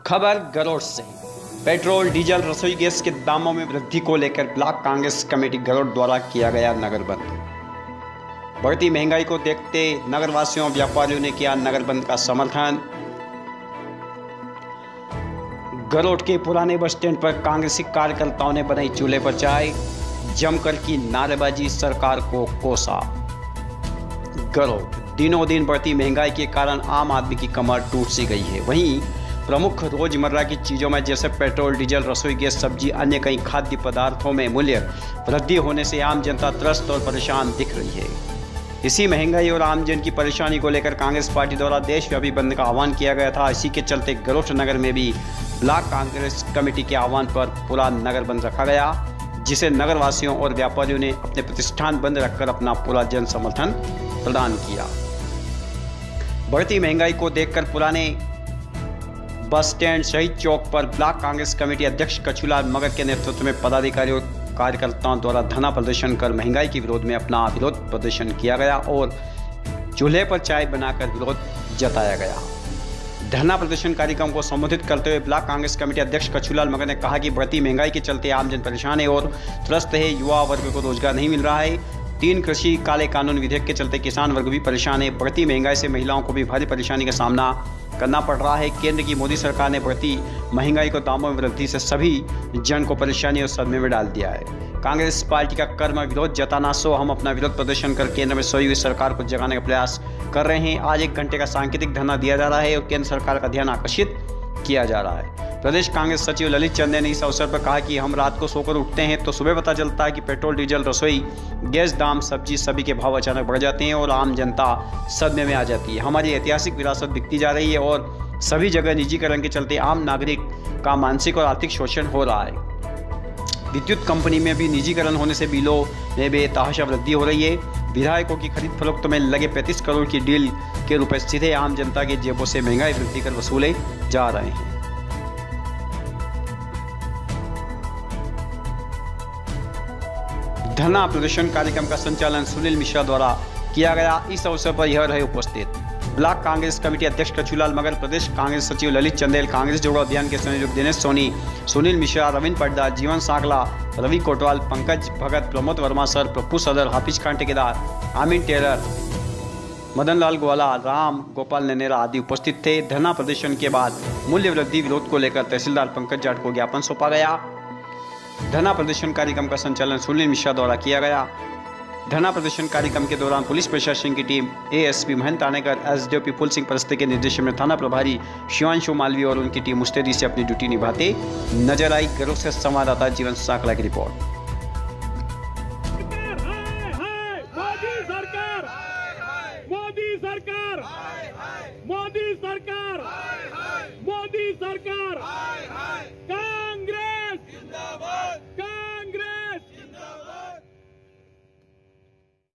खबर गरोड़ से। Petrol diesel रसोई गैस के दामों में वृद्धि को लेकर ब्लॉक कांग्रेस कमेटी गरोड़ द्वारा किया गया नगर बंद। बढ़ती महंगाई को देखते नगरवासियों और व्यापारियों ने किया नगर बंद का समर्थन। गरोड़ के पुराने बस स्टैंड पर कांग्रेसी कार्यकर्ताओं ने बनाई चूल्हे पर चाय, जमकर की नारेबाजी, सरकार को कोसा। गरोड़ दिनों दिन बढ़ती महंगाई के कारण आम आदमी की कमर टूट सी गई है। वहीं प्रमुख रोजमर्रा की चीज़ों में जैसे पेट्रोल, डीजल, रसोई गैस, सब्जी, अन्य कई खाद्य पदार्थों में मूल्य वृद्धि होने से आम जनता त्रस्त और परेशान दिख रही है। इसी महंगाई और आमजन की परेशानी को लेकर कांग्रेस पार्टी द्वारा देशव्यापी बंद का आह्वान किया गया था। इसी के चलते गरोड़ नगर में भी ब्लॉक कांग्रेस कमेटी के आह्वान पर पूरा नगर बंद रखा गया, जिसे नगरवासियों और व्यापारियों ने अपने प्रतिष्ठान बंद रखकर अपना पूरा जन समर्थन प्रदान किया। बढ़ती महंगाई को देखकर पुराने बस स्टैंड, शहीद चौक पर ब्लॉक कांग्रेस कमेटी अध्यक्ष कछूलाल मगर के नेतृत्व में पदाधिकारियों और कार्यकर्ताओं द्वारा धरना प्रदर्शन कर महंगाई के विरोध में अपना विरोध प्रदर्शन किया गया और चूल्हे पर चाय बनाकर विरोध जताया गया। धरना प्रदर्शन कार्यक्रम को संबोधित करते हुए ब्लॉक कांग्रेस कमेटी अध्यक्ष कछूलाल मगर ने कहा कि बढ़ती महंगाई के चलते आमजन परेशान है और त्रस्त है। युवा वर्ग को रोजगार नहीं मिल रहा है। 3 कृषि काले कानून विधेयक के चलते किसान वर्ग भी परेशान है। बढ़ती महंगाई से महिलाओं को भी भारी परेशानी का सामना करना पड़ रहा है। केंद्र की मोदी सरकार ने बढ़ती महंगाई को दामों में वृद्धि से सभी जन को परेशानी और सदमे में डाल दिया है। कांग्रेस पार्टी का कर्म विरोध जताना सो हम अपना विरोध प्रदर्शन कर केंद्र में सोई हुई सरकार को जगाने का प्रयास कर रहे हैं। आज 1 घंटे का सांकेतिक धरना दिया जा रहा है और केंद्र सरकार का ध्यान आकर्षित किया जा रहा है। प्रदेश कांग्रेस सचिव ललित चंद ने इस अवसर पर कहा कि हम रात को सोकर उठते हैं तो सुबह पता चलता है कि पेट्रोल, डीजल, रसोई गैस दाम, सब्जी सभी के भाव अचानक बढ़ जाते हैं और आम जनता सदमे में आ जाती है। हमारी ऐतिहासिक विरासत बिकती जा रही है और सभी जगह निजीकरण के चलते आम नागरिक का मानसिक और आर्थिक शोषण हो रहा है। विद्युत कंपनी में भी निजीकरण होने से बिलों में बेतहाशा वृद्धि हो रही है। विधायकों की खरीद फरोख्त में लगे 35 करोड़ की डील के रुपए सीधे आम जनता के जेबों से महंगाई वृद्धि कर वसूले जा रहे हैं। धरना प्रदर्शन कार्यक्रम का संचालन सुनील मिश्रा द्वारा किया गया। इस अवसर पर यह रहे उपस्थित ब्लॉक कांग्रेस कमेटी अध्यक्ष कछूलाल मगर, प्रदेश कांग्रेस सचिव ललित चंदेल, कांग्रेस जोड़ो अभियान के संयोजक दिनेश सोनी, सुनील मिश्रा, रविंद्र पड्डा, जीवन सांकला, रवि कोटवाल, पंकज भगत, प्रमोद वर्मा सर, पप्पू सदर, हाफिज खान ठेकेदार, आमीन टेलर, मदन लाल ग्वाला, राम गोपाल नेनेरा आदि उपस्थित थे। धरना प्रदर्शन के बाद मूल्य वृद्धि विरोध को लेकर तहसीलदार पंकज जाट को ज्ञापन सौंपा गया। धरना प्रदर्शन कार्यक्रम का संचालन सुनील मिश्रा द्वारा किया गया। धरना प्रदर्शन कार्यक्रम के दौरान पुलिस प्रशासन की team ASP Mahendra Tanekar, SDOP Phool Singh Paraste के निर्देशन में थाना प्रभारी शिवांशु मालवीय और उनकी टीम मुस्तैदी से अपनी ड्यूटी निभाते नजर आई। गरोड़ से संवाददाता जीवन सांकला की रिपोर्ट। मोदी सरकार